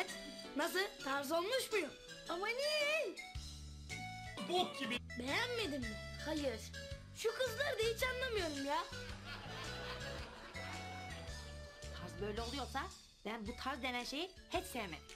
Evet. Nasıl? Tarz olmuş muyum? Ama niye? Bok gibi. Beğenmedin mi? Hayır. Şu kızları da hiç anlamıyorum ya. Tarz böyle oluyorsa ben bu tarz denen şeyi hiç sevmedim.